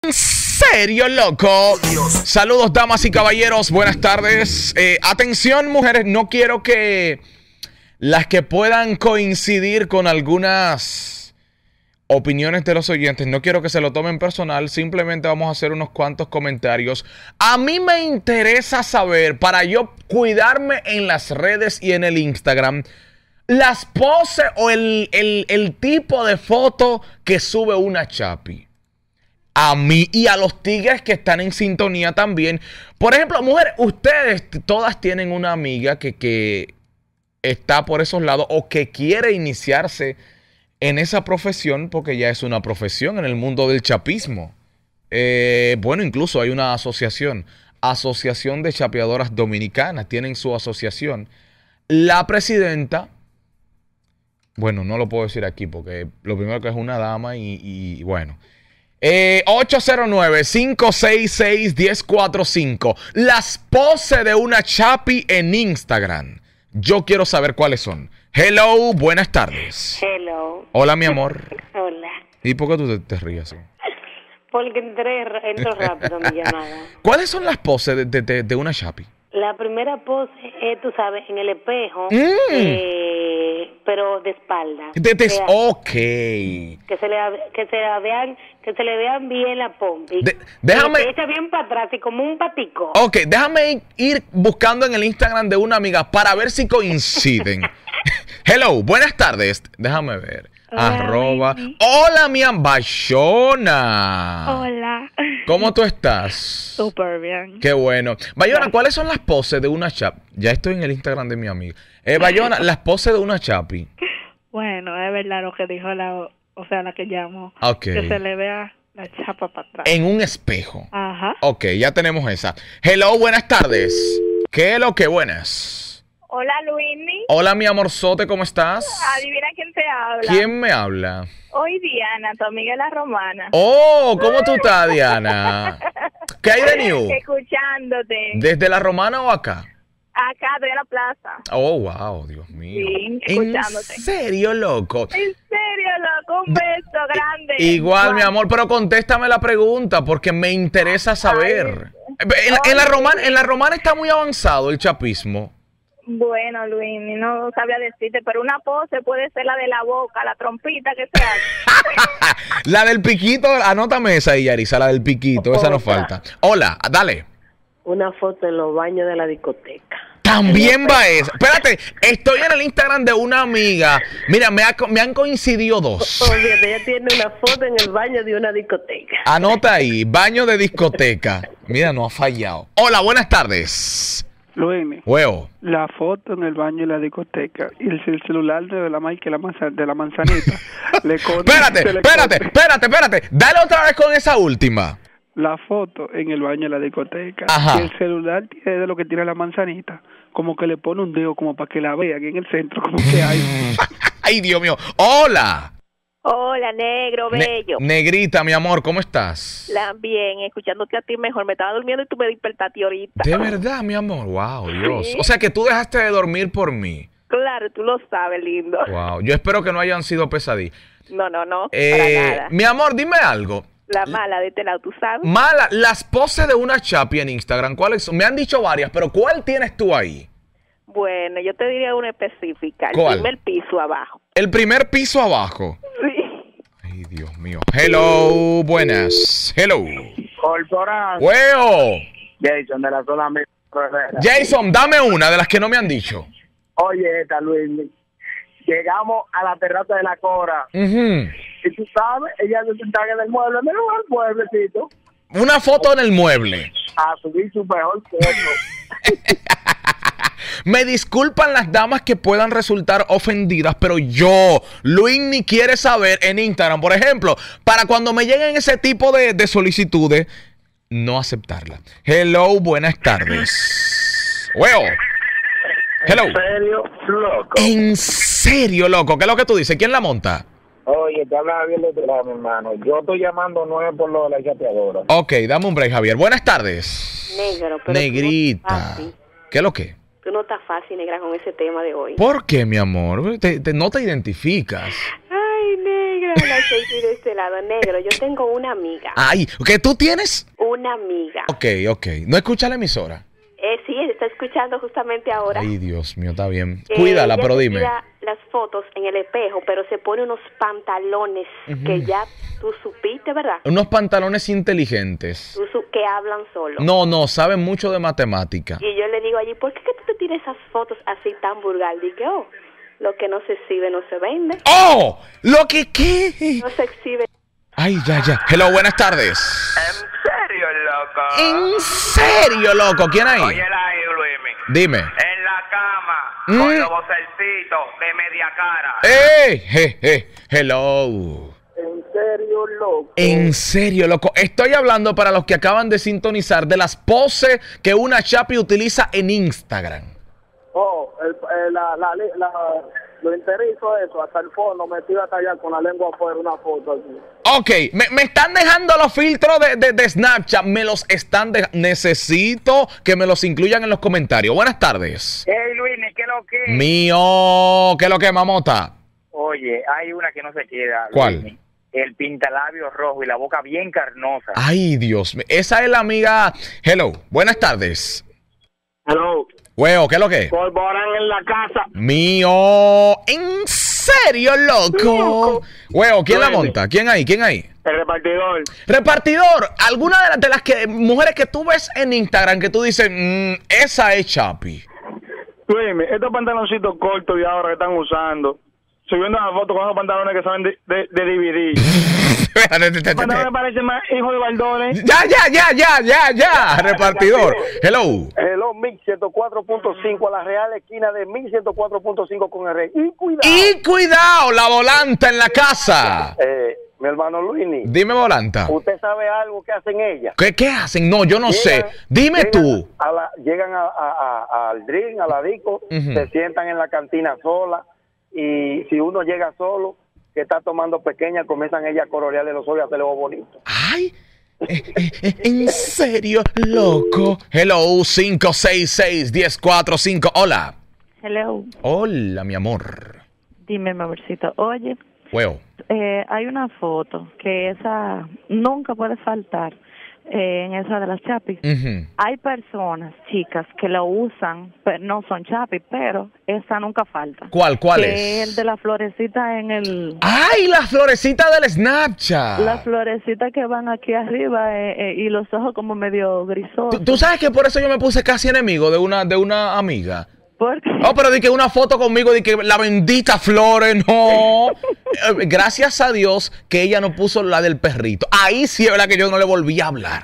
¿En serio, loco? Saludos, damas y caballeros. Buenas tardes. Atención, mujeres. No quiero que las que puedan coincidir con algunas opiniones de los oyentes, no quiero que se lo tomen personal. Simplemente vamos a hacer unos cuantos comentarios. A mí me interesa saber, para yo cuidarme en las redes y en el Instagram, las poses o el tipo de foto que sube una chapi. A mí y a los tigres que están en sintonía también. Por ejemplo, mujeres, ustedes todas tienen una amiga que está por esos lados o que quiere iniciarse en esa profesión, porque ya es una profesión en el mundo del chapismo. Bueno, incluso hay una asociación de chapeadoras dominicanas, tienen su asociación. La presidenta, bueno, no lo puedo decir aquí porque lo primero que es una dama y bueno. 809-566-1045. Las poses de una chapi en Instagram. Yo quiero saber cuáles son. Hello, buenas tardes. Hello. Hola, mi amor. Hola. ¿Y por qué tú te rías así? Porque entro rápido en mi llamada. ¿Cuáles son las poses de una chapi? La primera pose es, tú sabes, en el espejo, pero de espalda. Ok. Que se le vean bien la pompi. Déjame. Que echa bien para atrás y como un patico. Ok, déjame ir buscando en el Instagram de una amiga para ver si coinciden. Hello, buenas tardes. Déjame ver. Hola, Hola, mi Bayona. Hola. ¿Cómo tú estás? Súper bien. Qué bueno. Bayona, ¿cuáles son las poses de una chapi? Ya estoy en el Instagram de mi amiga. Bayona, las poses de una chapi. Bueno, es verdad lo que dijo la que llamó. Ok. Que se le vea la chapa para atrás. En un espejo. Ajá. Ok, ya tenemos esa. Hello, buenas tardes. ¿Qué es lo que buenas? Hola, Luini. Hola, mi amorzote, ¿cómo estás? Adivina quién te habla. ¿Quién me habla? Hoy Diana, tu amiga de la Romana. Oh, ¿cómo tú estás, Diana? ¿Qué hay de new? Escuchándote. ¿Desde la Romana o acá? Acá, estoy en la plaza. Oh, wow, Dios mío. Sí, escuchándote. ¿En serio, loco? En serio, loco, un beso grande. Igual, mi amor, pero contéstame la pregunta porque me interesa saber. En la Romana está muy avanzado el chapismo. Bueno, Luini, no sabía decirte, pero una pose puede ser la de la boca, la trompita que se hace. La del piquito, anótame esa, Yarisa, la del piquito, esa no falta. Hola, dale. Una foto en los baños de la discoteca. También va esa. Espérate, estoy en el Instagram de una amiga. Mira, me han coincidido dos. Obviamente, ella tiene una foto en el baño de una discoteca. Anota ahí, baño de discoteca. Mira, no ha fallado. Hola, buenas tardes. Luini, Huevo. la foto en el baño de la discoteca y el celular de la Mike de la manzanita. Espérate. Dale otra vez con esa última. La foto en el baño de la discoteca. Ajá. Y el celular tiene de lo que tiene la manzanita. Como que le pone un dedo como para que la vea aquí en el centro. Como que hay. Ay, Dios mío. Hola. Hola, negro, bello. Negrita, mi amor, ¿cómo estás? Bien, escuchándote a ti mejor. Me estaba durmiendo y tú me despertaste ahorita. De verdad, mi amor. Wow, Dios. Sí. O sea que tú dejaste de dormir por mí. Claro, tú lo sabes, lindo. Wow. Yo espero que no hayan sido pesadillas. No, para nada. Mi amor, dime algo. La mala de este lado, ¿tú sabes? Mala, las poses de una chapi en Instagram, ¿cuáles son? Me han dicho varias, pero ¿cuál tienes tú ahí? Bueno, yo te diría una específica. ¿Cuál? El primer piso abajo. ¿El primer piso abajo? Sí. Ay, Dios mío. Hello, buenas. Hello. Corporal. ¡Hueo! Jason, de la zona. Jason, dame una de las que no me han dicho. Oye, esta, Luis. Llegamos a la terraza de la Cora. Uh-huh. Y tú sabes, ella se sentaba en el mueble. Mira el mueblecito. Una foto en el mueble. A subir su mejor foto. Me disculpan las damas que puedan resultar ofendidas, pero Luini quiere saber en Instagram, por ejemplo, para cuando me lleguen ese tipo de solicitudes, no aceptarla. Hello, buenas tardes. ¡Hueo! Hello. ¿En serio, loco? ¿En serio, loco? ¿Qué es lo que tú dices? ¿Quién la monta? Oye, te habla Javier de tu lado, mi hermano. Yo estoy llamando no es por lo de la chapeadora. Ok, dame un break, Javier. Buenas tardes. Negro, pero Negrita. ¿Qué es lo que? Tú no estás fácil, negra, con ese tema de hoy. ¿Por qué, mi amor? No te identificas. Ay, negra, la soy de este lado negro. Yo tengo una amiga. Ay, ¿qué tú tienes? Una amiga. Ok. ¿No escucha la emisora? Sí, está escuchando justamente ahora. Ay, Dios mío, está bien. Que Cuídala, ella pero se dime. tira las fotos en el espejo, pero se pone unos pantalones que ya tú supiste, ¿verdad? Unos pantalones inteligentes. Que hablan solo. No, saben mucho de matemática. Y yo le digo allí, ¿por qué que tú te tiras esas fotos así tan vulgar? Dije, lo que no se exhibe no se vende. ¡Oh! ¿Lo que qué? No se exhibe. Ay, ya. Hello, buenas tardes. ¿En serio, loco? ¿En serio, loco? ¿Quién hay? Oye, ahí, Luismi. Dime. En la cama, con los vocercitos de media cara. Hello. ¿En serio, loco? En serio, loco. Estoy hablando para los que acaban de sintonizar de las poses que una chapi utiliza en Instagram. Lo enterizo eso, hasta el fondo, metido hasta allá con la lengua afuera, una foto así. Ok, me están dejando los filtros de Snapchat. Me los están dejando. Necesito que me los incluyan en los comentarios. Buenas tardes. Hey, Luismi, ¿qué lo que? Mío, ¿qué es lo que, mamota? Oye, hay una que no se queda. ¿Cuál? Luismi. El pintalabio rojo y la boca bien carnosa. Ay, Dios mío. Esa es la amiga. Hello, buenas tardes. Hello. Huevo, ¿qué es lo que? Polvorán en la casa. Mío. ¿En serio, loco? Huevo, ¿quién la monta? ¿Quién hay? El repartidor. Repartidor, ¿alguna de las que, mujeres que tú ves en Instagram que tú dices, esa es Chapi? Luismi, estos pantaloncitos cortos de ahora que están usando, subiendo una foto con esos pantalones que saben de DVD. Pantalones parecen más hijos de baldones. Ya, repartidor. Hello. Hello, 1104.5 a la real esquina de 1104.5 con el rey. Y cuidado, la volanta en la casa. Mi hermano Luini. Dime, volanta. ¿Usted sabe algo que hacen ellas? ¿Qué hacen? No, yo no sé. Dime tú. Llegan al drink, a la disco, se sientan en la cantina sola, y si uno llega solo, que está tomando pequeña, comienzan ellas a colorearle los ojos y hacerle ojos bonitos. Ay, ¿en serio, loco? Hello, 566-1045. Hola. Hello. Hola, mi amor. Dime, mi amorcito. Oye, Huevo. hay una foto que esa nunca puede faltar en esa de las chapis. Hay personas, chicas, que lo usan, pero no son chapis, pero esa nunca falta. ¿Cuál que es? El de la florecita en el... ¡Ay, la florecita del Snapchat! Las florecitas que van aquí arriba y los ojos como medio grisosos. ¿Tú sabes que por eso yo me puse casi enemigo de una amiga? ¿Por qué? Oh, pero di que una foto conmigo, di que la bendita Flores, no. Gracias a Dios que ella no puso la del perrito. Ahí sí es verdad que yo no le volví a hablar.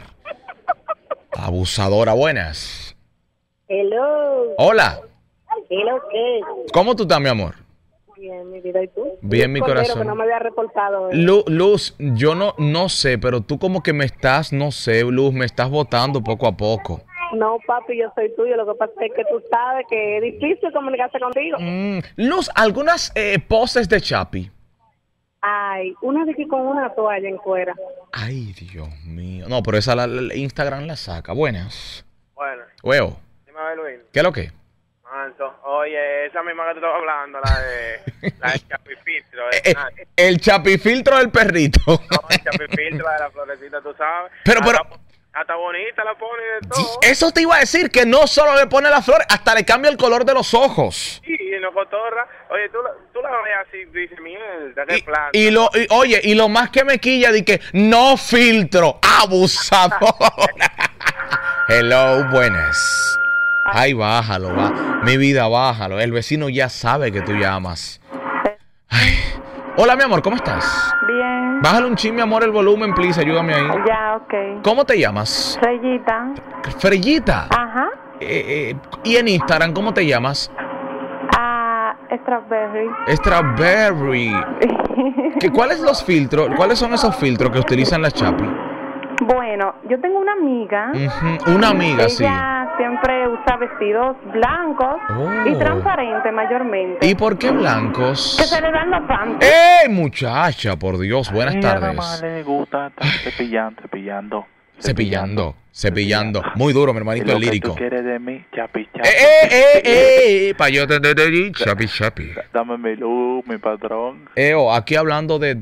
Abusadora, buenas. Hello. Hola. Hello, ¿qué? ¿Cómo tú estás, mi amor? Bien, mi vida, ¿y tú? Bien, mi corazón. Que no me había reportado. Luz, yo no sé, pero tú como que me estás, no sé, Luz, me estás botando poco a poco. No, papi, yo soy tuyo. Lo que pasa es que tú sabes que es difícil comunicarse contigo. Luz, algunas poses de Chapi. Ay, una de que con una toalla en cuera. Ay, Dios mío. No, pero esa la Instagram la saca. Buenas. Bueno. Huevo. Dime a ver, Luis. ¿Qué es lo que? Manso. Oye, esa misma que te estaba hablando, la de chapifiltro. El chapifiltro del perrito. No, el chapifiltro, la de la florecita, tú sabes. Pero hasta bonita la pone de todo. Eso te iba a decir, que no solo le pone la flor, hasta le cambia el color de los ojos. Sí, y no cotorra. Oye, tú la ves así, dices, mierda, qué planta. Y lo más que me quilla de que no filtro, abusadora. Hello, buenas. Ay, bájalo, mi vida, bájalo. El vecino ya sabe que tú llamas. Ay. Hola, mi amor, ¿cómo estás? Bien. Bájale un chin, mi amor, el volumen, please, ayúdame ahí. Ya, ok. ¿Cómo te llamas? Freyita. Freyita. Ajá. ¿Y en Instagram cómo te llamas? Strawberry. Strawberry. ¿Cuáles son esos filtros que utilizan las Chapi? Bueno, yo tengo una amiga. Una amiga, sí. Ella siempre usa vestidos blancos y transparentes mayormente. ¿Y por qué blancos? Que se le dan los panties. Muchacha, por Dios, buenas tardes. A le gusta estar cepillando. Cepillando. Muy duro, mi hermanito, el lírico. ¿Qué tú quieres de mí? Chapi. Pa' yo te chapi. Dame mi luz, mi patrón. Aquí hablando de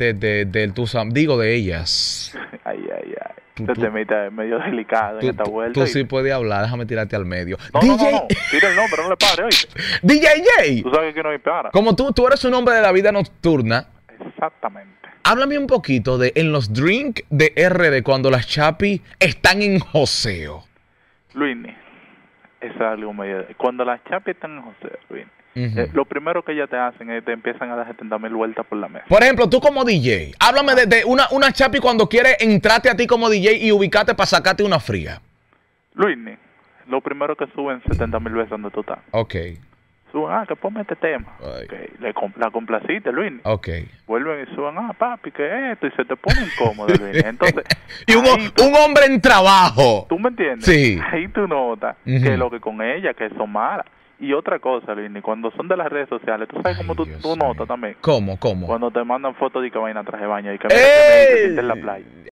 ellas. Ay. Este temita es medio delicado en esta vuelta. Tú sí puedes hablar, déjame tirarte al medio. No. Tira el nombre, no le pare, oíste. DJ J. Tú sabes que no hay para. Como tú eres un hombre de la vida nocturna. Exactamente. Háblame un poquito de en los drinks de RD cuando las chapis están en joseo. Luini, es algo medio... Cuando las chapis están en joseo, Luini, lo primero que ellas te hacen es te empiezan a dar 70,000 vueltas por la mesa. Por ejemplo, tú como DJ, háblame de una chapi cuando quiere entrarte a ti como DJ y ubicarte para sacarte una fría. Luini, lo primero que suben 70,000 veces donde tú estás. Ok. Suben, que ponme este tema. Okay. La complaciste, Luis. Ok. Vuelven y suben, papi, que esto, y se te pone incómodo, Luis. Entonces, y un hombre en trabajo. ¿Tú me entiendes? Sí. Ahí tú notas que lo que con ella, que son malas. Y otra cosa, Luis, cuando son de las redes sociales, tú sabes cómo tú notas también. ¿Cómo? Cuando te mandan fotos de que vayan a traje de baño y que me en la playa.